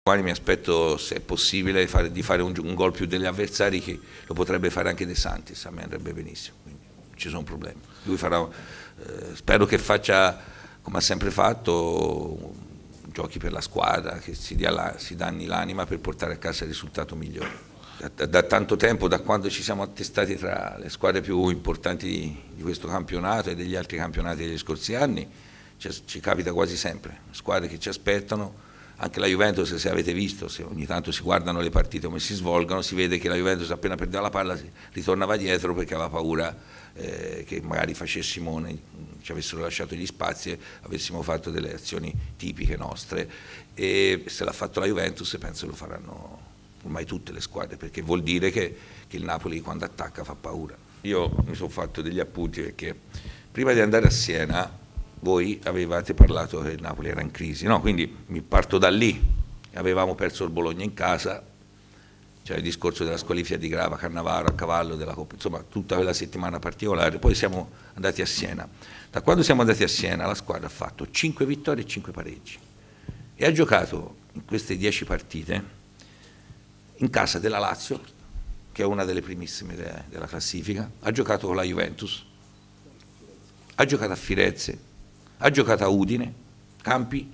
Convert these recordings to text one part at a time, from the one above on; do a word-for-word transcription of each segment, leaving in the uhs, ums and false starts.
Domani mi aspetto, se è possibile, di fare, di fare un, un gol più degli avversari, che lo potrebbe fare anche De Santis, a me andrebbe benissimo, quindi non ci sono problemi. Lui farà, eh, spero che faccia, come ha sempre fatto, giochi per la squadra, che si, dia la, si danni l'anima per portare a casa il risultato migliore. Da, da tanto tempo, da quando ci siamo attestati tra le squadre più importanti di, di questo campionato e degli altri campionati degli scorsi anni, ci, ci capita quasi sempre, squadre che ci aspettano. Anche la Juventus, se avete visto, se ogni tanto si guardano le partite come si svolgono, si vede che la Juventus appena perdeva la palla ritornava dietro perché aveva paura eh, che magari facessimo, ci avessero lasciato gli spazi e avessimo fatto delle azioni tipiche nostre, e se l'ha fatto la Juventus penso lo faranno ormai tutte le squadre, perché vuol dire che, che il Napoli quando attacca fa paura. Io mi sono fatto degli appunti perché prima di andare a Siena voi avevate parlato che il Napoli era in crisi, no? Quindi mi parto da lì, avevamo perso il Bologna in casa, cioè il discorso della squalifica di Grava, Cannavaro a cavallo della Coppa, insomma tutta quella settimana particolare. Poi siamo andati a Siena. Da quando siamo andati a Siena la squadra ha fatto cinque vittorie e cinque pareggi e ha giocato in queste dieci partite in casa della Lazio, che è una delle primissime de della classifica, ha giocato con la Juventus, ha giocato a Firenze, ha giocato a Udine, campi,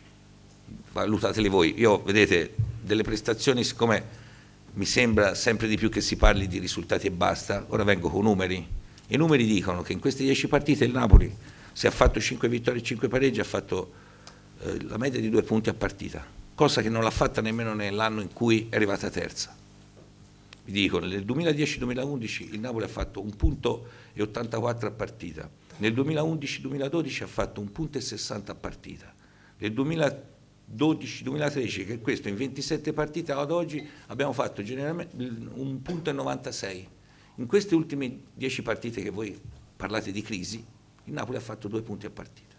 valutateli voi. Io, vedete, delle prestazioni, siccome mi sembra sempre di più che si parli di risultati e basta, ora vengo con numeri. I numeri dicono che in queste dieci partite il Napoli, se ha fatto cinque vittorie e cinque pareggi, ha fatto eh, la media di due punti a partita, cosa che non l'ha fatta nemmeno nell'anno in cui è arrivata terza. Vi dico, nel duemiladieci duemilaundici il Napoli ha fatto un punto e ottantaquattro a partita, nel duemilaundici duemiladodici ha fatto un punto e sessanta a partita, nel duemiladodici duemilatredici, che questo in ventisette partite ad oggi abbiamo fatto generalmente un punto e novantasei. In queste ultime dieci partite che voi parlate di crisi, il Napoli ha fatto due punti a partita.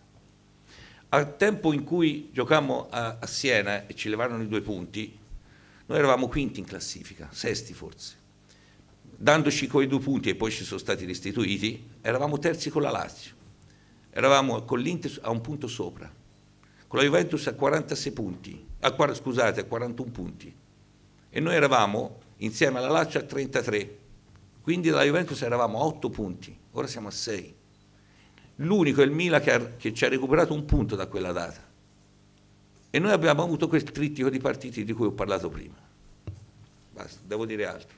Al tempo in cui giocammo a, a Siena e ci levarono i due punti, noi eravamo quinti in classifica, sesti forse. Dandoci quei due punti e poi ci sono stati restituiti, eravamo terzi con la Lazio, eravamo con l'Inter a un punto sopra, con la Juventus a quarantasei punti, a, scusate, a quarantuno punti, e noi eravamo insieme alla Lazio a trentatré, quindi dalla Juventus eravamo a otto punti, ora siamo a sei. L'unico è il Milan che, ha, che ci ha recuperato un punto da quella data. E noi abbiamo avuto quel trittico di partiti di cui ho parlato prima. Basta, devo dire altro.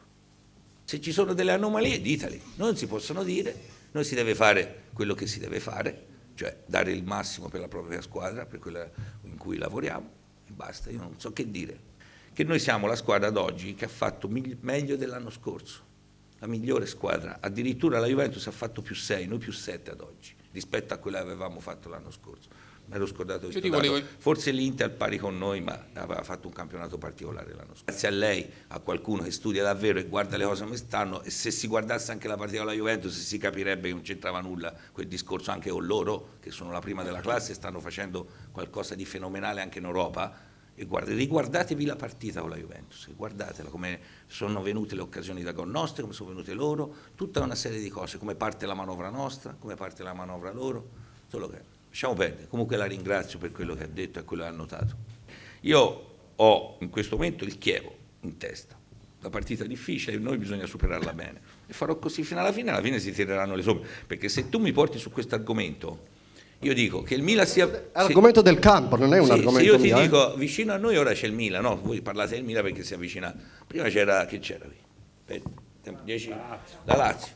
Se ci sono delle anomalie, diteli, non si possono dire, noi si deve fare quello che si deve fare, cioè dare il massimo per la propria squadra, per quella in cui lavoriamo, e basta, io non so che dire. Che noi siamo la squadra ad oggi che ha fatto meglio dell'anno scorso, la migliore squadra, addirittura la Juventus ha fatto più sei, noi più sette ad oggi, rispetto a quella che avevamo fatto l'anno scorso. Mi ero scordato questo dato. Volevo... Forse l'Inter al pari con noi, ma aveva fatto un campionato particolare l'anno scorso. Grazie a lei, a qualcuno che studia davvero e guarda le cose come stanno, e se si guardasse anche la partita con la Juventus si capirebbe che non c'entrava nulla quel discorso anche con loro, che sono la prima della classe e stanno facendo qualcosa di fenomenale anche in Europa. E guardate, riguardatevi la partita con la Juventus, guardatela, come sono venute le occasioni da gol nostre, come sono venute loro, tutta una serie di cose, come parte la manovra nostra, come parte la manovra loro, solo che lasciamo perdere. Comunque la ringrazio per quello che ha detto e quello che ha notato. Io ho in questo momento il Chievo in testa, la partita difficile, noi bisogna superarla bene e farò così fino alla fine, alla fine si tireranno le somme, perché se tu mi porti su questo argomento, io dico che il Milan sia... È l'argomento del campo, non è un sì, argomento se io mio, ti eh? dico, vicino a noi ora c'è il Milan, no? Voi parlate del Milan perché si avvicina... Prima c'era, che c'era qui? dieci La Lazio.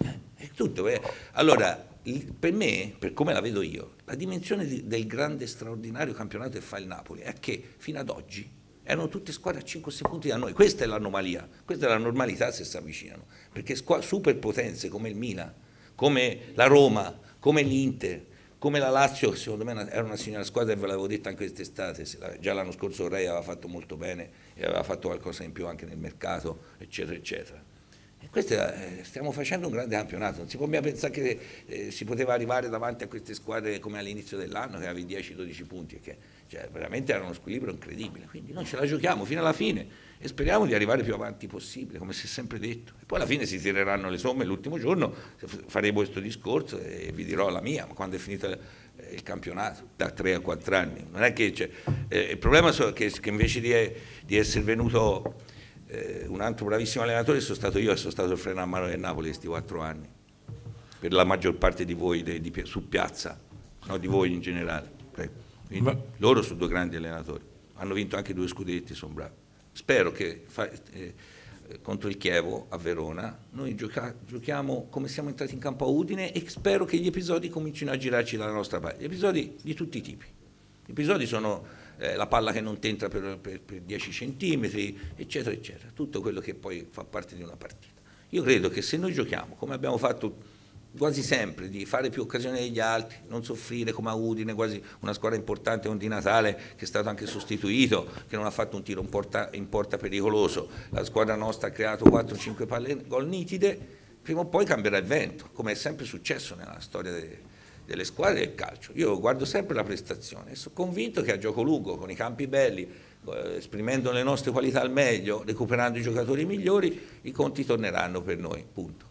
È tutto. Eh. Allora, il, per me, per come la vedo io, la dimensione di, del grande straordinario campionato che fa il Napoli è che fino ad oggi erano tutte squadre a cinque sei punti da noi. Questa è l'anomalia, questa è la normalità se si avvicinano. Perché superpotenze come il Milan, come la Roma, come l'Inter, come la Lazio, secondo me era una signora squadra, e ve l'avevo detto anche quest'estate, già l'anno scorso Rei aveva fatto molto bene e aveva fatto qualcosa in più anche nel mercato, eccetera, eccetera. E questo è, stiamo facendo un grande campionato, non si può mai pensare che eh, si poteva arrivare davanti a queste squadre come all'inizio dell'anno, che avevi dieci dodici punti, e che cioè, veramente era uno squilibrio incredibile, quindi noi ce la giochiamo fino alla fine e speriamo di arrivare più avanti possibile, come si è sempre detto, e poi alla fine si tireranno le somme, l'ultimo giorno faremo questo discorso e vi dirò la mia, ma quando è finita eh, eh, il campionato da tre a quattro anni. Non è che c'è, eh, il problema è che, che invece di, di essere venuto eh, un altro bravissimo allenatore sono stato io e sono stato il freno a mano del Napoli questi quattro anni, per la maggior parte di voi de, di, su piazza, no, di voi in generale. Prego. Quindi, loro sono due grandi allenatori, hanno vinto anche due scudetti, sono bravi. Spero che fa, eh, contro il Chievo a Verona noi gioca, giochiamo come siamo entrati in campo a Udine, e spero che gli episodi comincino a girarci dalla nostra parte, gli episodi di tutti i tipi. Gli episodi sono eh, la palla che non ti entra per, per, per dieci centimetri, eccetera, eccetera, tutto quello che poi fa parte di una partita. Io credo che se noi giochiamo come abbiamo fatto quasi sempre, di fare più occasioni degli altri, non soffrire come a Udine, quasi una squadra importante con Di Natale che è stato anche sostituito, che non ha fatto un tiro in porta, in porta pericoloso, la squadra nostra ha creato quattro cinque palle gol nitide, prima o poi cambierà il vento, come è sempre successo nella storia de, delle squadre del calcio. Io guardo sempre la prestazione e sono convinto che a gioco lungo, con i campi belli, eh, esprimendo le nostre qualità al meglio, recuperando i giocatori migliori, i conti torneranno per noi, punto.